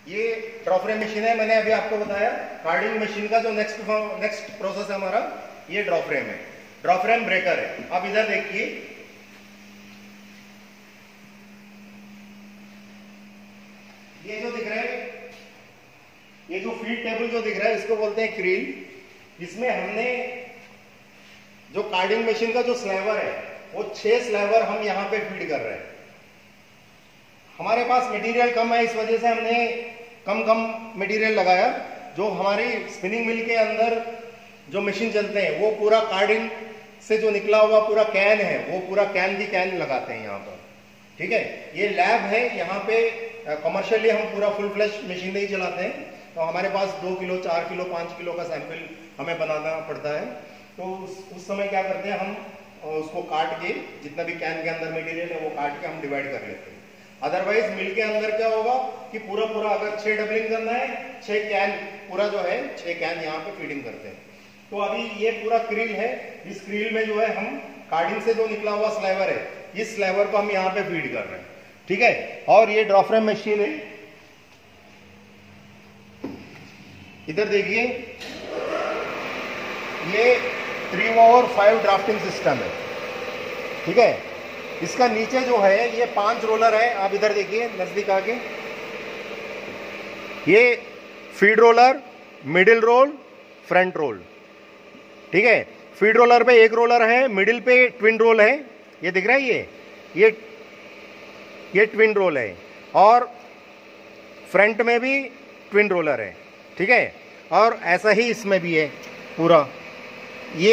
ये draw frame machine है। मैंने अभी आपको बताया कार्डिंग मशीन का जो नेक्स्ट प्रोसेस है हमारा, ये ड्रॉ फ्रेम है, ड्रॉ फ्रेम ब्रेकर है। आप इधर देखिए, ये जो दिख रहा है, ये जो फीड टेबल जो दिख रहा है, इसको बोलते हैं क्रील। इसमें हमने जो कार्डिंग मशीन का जो स्लैवर है, वो 6 स्लैवर हम यहां पे फीड कर रहे हैं। हमारे पास मटेरियल कम है, इस वजह से हमने कम मटेरियल लगाया। जो हमारी स्पिनिंग मिल के अंदर जो मशीन चलते हैं, वो पूरा कार्डिंग से जो निकला हुआ पूरा कैन है, वो पूरा कैन लगाते हैं यहाँ पर। ठीक है, ये लैब है, यहाँ पे कमर्शियली हम पूरा फुल फ्लैश मशीन नहीं चलाते हैं। तो हमारे पास 2 किलो 4 किलो 5 किलो का सैंपल हमें बनाना पड़ता है। तो उस समय क्या करते हैं, हम उसको काट के, जितना भी कैन के अंदर मटेरियल है वो काट के हम डिवाइड कर लेते हैं। अदरवाइज मिल के अंदर क्या होगा कि पूरा अगर 6 डबलिंग करना है, 6 कैन पूरा जो है 6 कैन यहाँ पे फीडिंग करते हैं। तो अभी ये पूरा क्रील है, इस क्रील में जो है हम कार्डिंग से जो निकला हुआ स्लैवर है, इस स्लैवर को हम यहाँ पे फीड कर रहे हैं। ठीक है, और ये ड्रॉ फ्रेम मशीन है। इधर देखिए, ये 3/5 ड्राफ्टिंग सिस्टम है। ठीक है, इसका नीचे जो है ये 5 रोलर है। आप इधर देखिए नजदीक आके, ये feed roller, middle roll, front roll. ठीक है, फीड रोलर पे 1 रोलर है, मिडिल पे ट्विन रोल है, ये दिख रहा है, ये ट्विन रोल है, और फ्रंट में भी ट्विन रोलर है। ठीक है, और ऐसा ही इसमें भी है पूरा। ये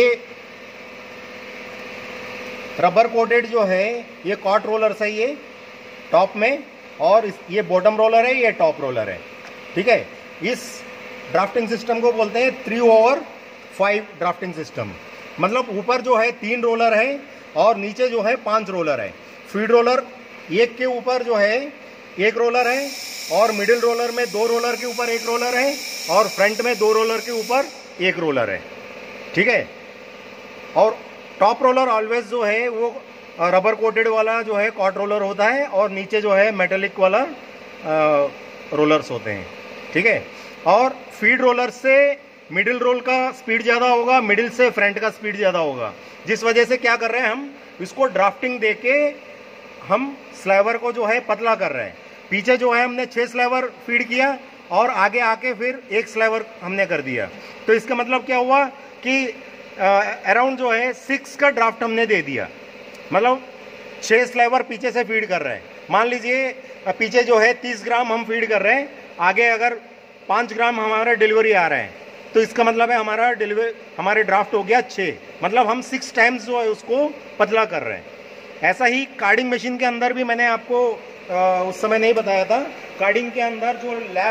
रबर कोटेड जो है, ये कॉट रोलर सही है टॉप में, और ये बॉटम रोलर है, ये टॉप रोलर है। ठीक है, इस ड्राफ्टिंग सिस्टम को बोलते हैं 3/5 ड्राफ्टिंग सिस्टम। मतलब ऊपर जो है 3 रोलर है और नीचे जो है 5 रोलर है। फीड रोलर एक के ऊपर जो है 1 रोलर है, और मिडिल रोलर में 2 रोलर के ऊपर 1 रोलर है, और फ्रंट में 2 रोलर के ऊपर 1 रोलर है। ठीक है, और टॉप रोलर ऑलवेज जो है वो रबर कोटेड वाला जो है कॉट रोलर होता है, और नीचे जो है मेटेलिक वाला रोलर्स होते हैं। ठीक है, और फीड रोलर से मिडिल रोल का स्पीड ज़्यादा होगा, मिडिल से फ्रंट का स्पीड ज़्यादा होगा, जिस वजह से क्या कर रहे हैं, हम इसको ड्राफ्टिंग देके हम स्लैवर को जो है पतला कर रहे हैं। पीछे जो है हमने 6 स्लैवर फीड किया, और आगे आके फिर 1 स्लैवर हमने कर दिया। तो इसका मतलब क्या हुआ कि अराउंड जो है 6 का ड्राफ्ट हमने दे दिया। मतलब 6 स्लैवर पीछे से फीड कर रहे हैं। मान लीजिए पीछे जो है 30 ग्राम हम फीड कर रहे हैं, आगे अगर 5 ग्राम हमारा डिलीवरी आ रहा है, तो इसका मतलब है हमारे ड्राफ्ट हो गया 6। मतलब हम 6 टाइम्स जो है उसको पतला कर रहे हैं। ऐसा ही कार्डिंग मशीन के अंदर भी मैंने आपको उस समय नहीं बताया था। कार्डिंग के अंदर जो लैब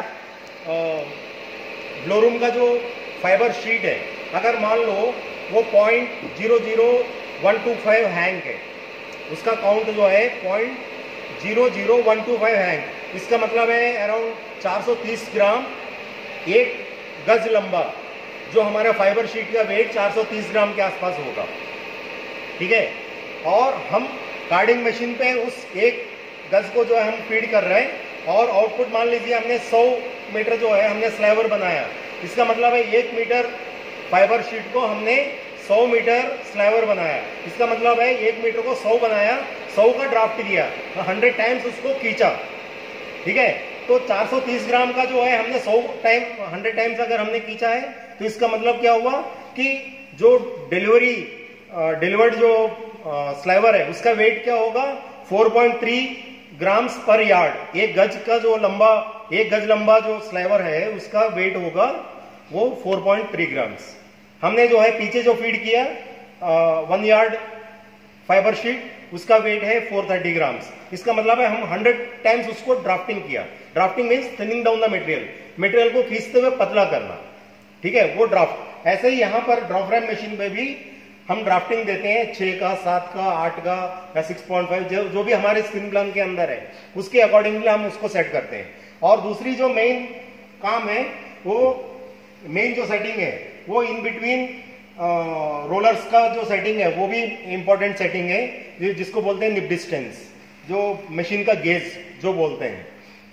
ब्लोरूम का जो फाइबर शीट है, अगर मान लो वो 0.00125 हैंग है, उसका काउंट जो है 0.00125 हैंग, इसका मतलब है अराउंड 430 ग्राम 1 गज लंबा जो हमारा फाइबर शीट का वेट 430 ग्राम के आसपास होगा। ठीक है, और हम कार्डिंग मशीन पे उस 1 गज को जो है हम फीड कर रहे हैं, और आउटपुट मान लीजिए हमने 100 मीटर जो है हमने स्लैवर बनाया। इसका मतलब है 1 मीटर फाइबर शीट को हमने 100 मीटर स्लैवर बनाया। इसका मतलब है 1 मीटर को 100 बनाया, 100 का ड्राफ्ट किया, 100 टाइम्स उसको खींचा। ठीक है, तो 430 ग्राम का जो है हमने 100 टाइम्स अगर हमने खींचा है, तो इसका मतलब क्या हुआ कि जो डिलीवर्ड जो स्लैवर है उसका वेट क्या होगा, 4.3 ग्राम्स पर यार्ड। 1 गज लंबा जो स्लैवर है उसका वेट होगा वो 4.3 ग्राम्स। हमने जो है पीछे जो फीड किया 1 यार्ड फाइबर शीट, उसका वेट है 430 ग्राम्स। इसका मतलब है हम 100 टाइम्स उसको ड्राफ्टिंग किया। Drafting means thinning down the material को खींचते हुए पतला करना। ठीक है, वो ड्राफ्ट। ऐसे ही यहाँ पर ड्रॉ फ्रेम मशीन पे भी हम ड्राफ्टिंग देते हैं 6 का, 7 का, 8 का या 6.5, जो भी हमारे स्पिन प्लान के अंदर है उसके अकॉर्डिंगली हम उसको सेट करते हैं। और दूसरी जो मेन काम है, वो मेन जो सेटिंग है वो इन बिटवीन रोलर्स का जो सेटिंग है वो भी इंपॉर्टेंट सेटिंग है, जिसको बोलते हैं निप डिस्टेंस, जो मशीन का गेज जो बोलते हैं।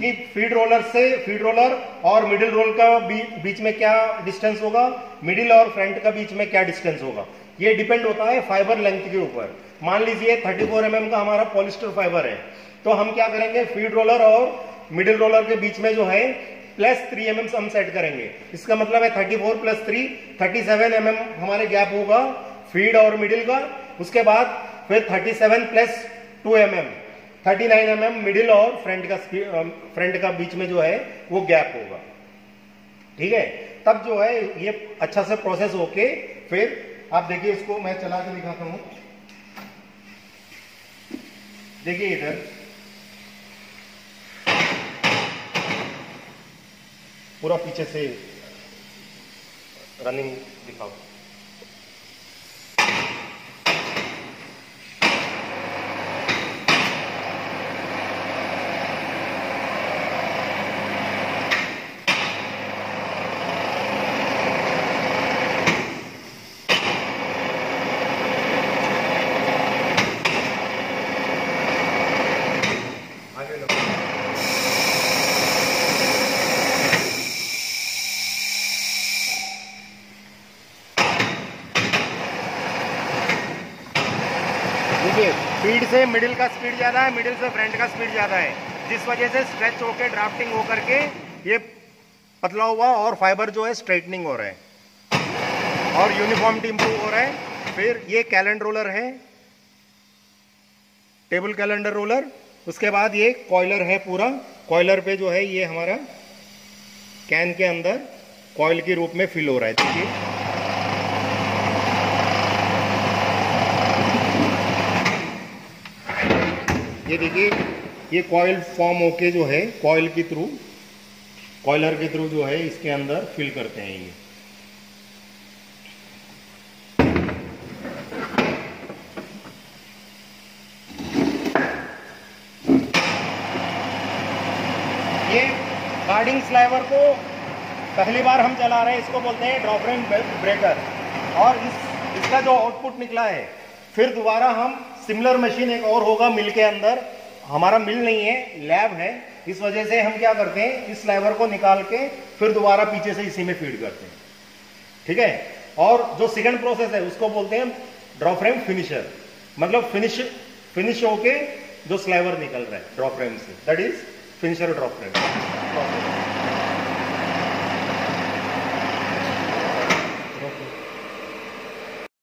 कि फीड रोलर और मिडिल रोल का बीच में क्या डिस्टेंस होगा, मिडिल और फ्रंट का बीच में क्या डिस्टेंस होगा। ये डिपेंड होता है फाइबर लेंथ के ऊपर। मान लीजिए 34 mm का हमारा पॉलिस्टर फाइबर है, तो हम क्या करेंगे, फीड रोलर और मिडिल रोलर के बीच में जो है +3 mm हम सेट करेंगे। इसका मतलब है 34 + 3 37 mm हमारे गैप होगा फीड और मिडिल का। उसके बाद फिर 37 + 2 mm 39 mm मिडिल और फ्रंट का बीच में जो है वो गैप होगा। ठीक है, तब जो है ये अच्छा से प्रोसेस होके फिर आप देखिए, इसको मैं चला के दिखाता हूं। देखिए इधर पूरा पीछे से रनिंग दिखाओ। देखिए, फीड से मिडिल का स्पीड ज़्यादा है, मिडिल से फ्रंट का स्पीड ज़्यादा है, जिस वजह से स्ट्रेच होकर ड्राफ्टिंग होकर के ये पतला हुआ और फाइबर जो है स्ट्रेटनिंग हो रहा है और यूनिफॉर्मिटी इंप्रूव हो रहा है। फिर ये कैलेंडर रोलर है, टेबल कैलेंडर रोलर। उसके बाद ये कॉइलर है, पूरा कॉइलर पे जो है ये हमारा कैन के अंदर कॉइल के रूप में फिल हो रहा है। देखिए ये देखिए, ये कॉइल फॉर्म होके जो है कॉइल के थ्रू, कॉइलर के थ्रू जो है इसके अंदर फिल करते हैं ये गार्डिंग स्लाइवर को पहली बार हम चला रहे हैं, इसको बोलते हैं ड्रॉप फ्रेम ब्रेकर। और इसका जो आउटपुट निकला है, फिर दोबारा हम सिमिलर मशीन एक और होगा मिल के अंदर, हमारा मिल नहीं है, लैब है, इस वजह से हम क्या करते हैं, इस स्लाइवर को निकाल के फिर दोबारा पीछे से इसी में फीड करते हैं। ठीक है, और जो सेकंड प्रोसेस है उसको बोलते हैं ड्रॉप फ्रेम फिनिशर, मतलब फिनिश होके जो स्लाइवर निकल रहा है ड्रॉप फ्रेम से, that is finisher drop frame.